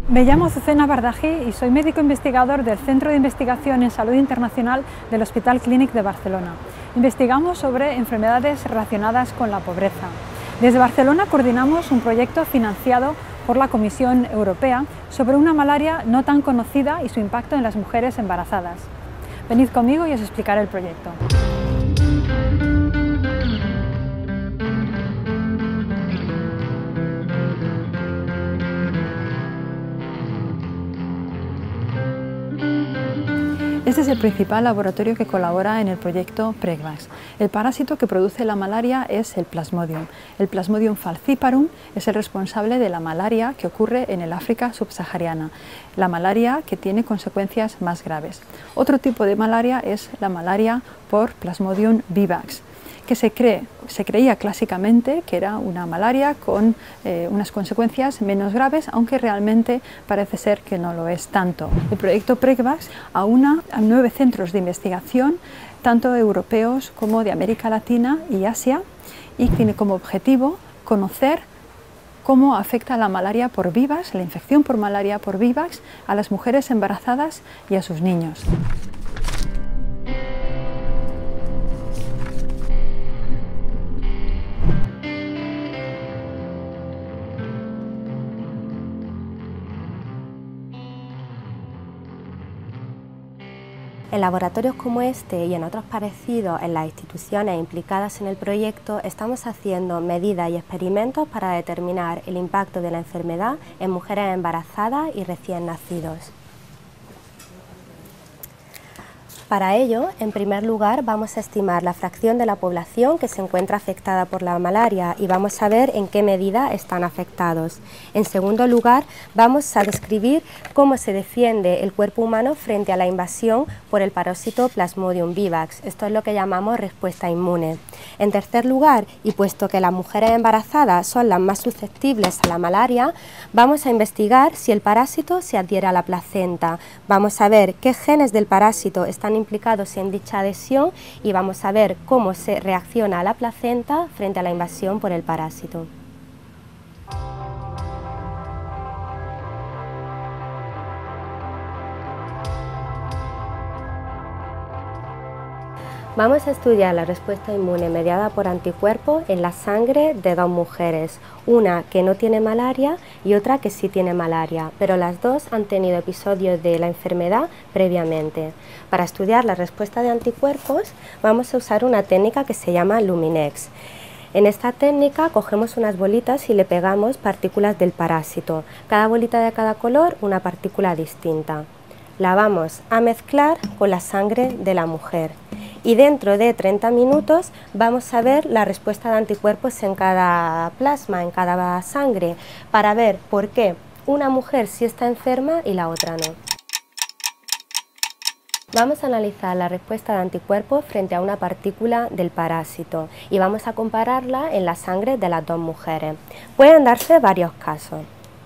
Me llamo Azucena Bardají y soy médico investigador del Centro de Investigación en Salud Internacional del Hospital Clínic de Barcelona. Investigamos sobre enfermedades relacionadas con la pobreza. Desde Barcelona coordinamos un proyecto financiado por la Comisión Europea sobre una malaria no tan conocida y su impacto en las mujeres embarazadas. Venid conmigo y os explicaré el proyecto. Este es el principal laboratorio que colabora en el proyecto PREGVAX. El parásito que produce la malaria es el Plasmodium. El Plasmodium falciparum es el responsable de la malaria que ocurre en el África subsahariana, la malaria que tiene consecuencias más graves. Otro tipo de malaria es la malaria por Plasmodium vivax, que se creía clásicamente que era una malaria con unas consecuencias menos graves, aunque realmente parece ser que no lo es tanto. El proyecto PREGVAX aúna a 9 centros de investigación, tanto europeos como de América Latina y Asia, y tiene como objetivo conocer cómo afecta la malaria por vivax, la infección por malaria por vivax, a las mujeres embarazadas y a sus niños. En laboratorios como este y en otros parecidos en las instituciones implicadas en el proyecto estamos haciendo medidas y experimentos para determinar el impacto de la enfermedad en mujeres embarazadas y recién nacidos. Para ello, en primer lugar, vamos a estimar la fracción de la población que se encuentra afectada por la malaria y vamos a ver en qué medida están afectados. En segundo lugar, vamos a describir cómo se defiende el cuerpo humano frente a la invasión por el parásito Plasmodium vivax. Esto es lo que llamamos respuesta inmune. En tercer lugar, y puesto que las mujeres embarazadas son las más susceptibles a la malaria, vamos a investigar si el parásito se adhiere a la placenta. Vamos a ver qué genes del parásito están implicados en dicha adhesión y vamos a ver cómo se reacciona la placenta frente a la invasión por el parásito. Vamos a estudiar la respuesta inmune mediada por anticuerpos en la sangre de dos mujeres, una que no tiene malaria y otra que sí tiene malaria, pero las dos han tenido episodios de la enfermedad previamente. Para estudiar la respuesta de anticuerpos vamos a usar una técnica que se llama Luminex. En esta técnica cogemos unas bolitas y le pegamos partículas del parásito, cada bolita de cada color una partícula distinta. La vamos a mezclar con la sangre de la mujer. Y dentro de 30 minutos vamos a ver la respuesta de anticuerpos en cada plasma, en cada sangre, para ver por qué una mujer sí está enferma y la otra no. Vamos a analizar la respuesta de anticuerpos frente a una partícula del parásito y vamos a compararla en la sangre de las dos mujeres. Pueden darse varios casos.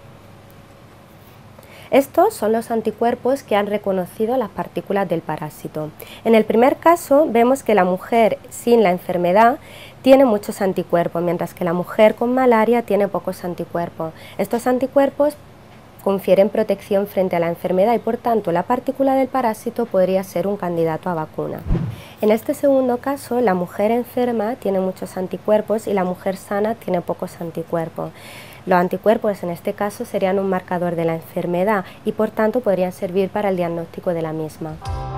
Estos son los anticuerpos que han reconocido las partículas del parásito. En el primer caso vemos que la mujer sin la enfermedad tiene muchos anticuerpos, mientras que la mujer con malaria tiene pocos anticuerpos. Estos anticuerpos confieren protección frente a la enfermedad y por tanto la partícula del parásito podría ser un candidato a vacuna. En este segundo caso, la mujer enferma tiene muchos anticuerpos y la mujer sana tiene pocos anticuerpos. Los anticuerpos en este caso serían un marcador de la enfermedad y por tanto podrían servir para el diagnóstico de la misma.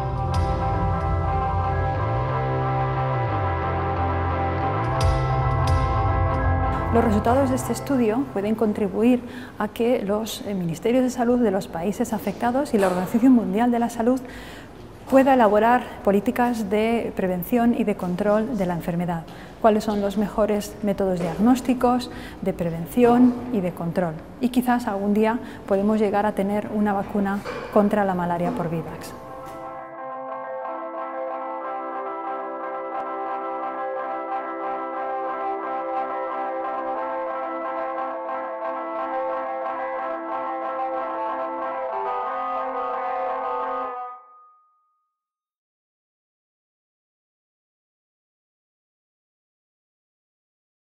Los resultados de este estudio pueden contribuir a que los ministerios de salud de los países afectados y la Organización Mundial de la Salud pueda elaborar políticas de prevención y de control de la enfermedad. Cuáles son los mejores métodos diagnósticos, de prevención y de control. Y quizás algún día podemos llegar a tener una vacuna contra la malaria por vivax.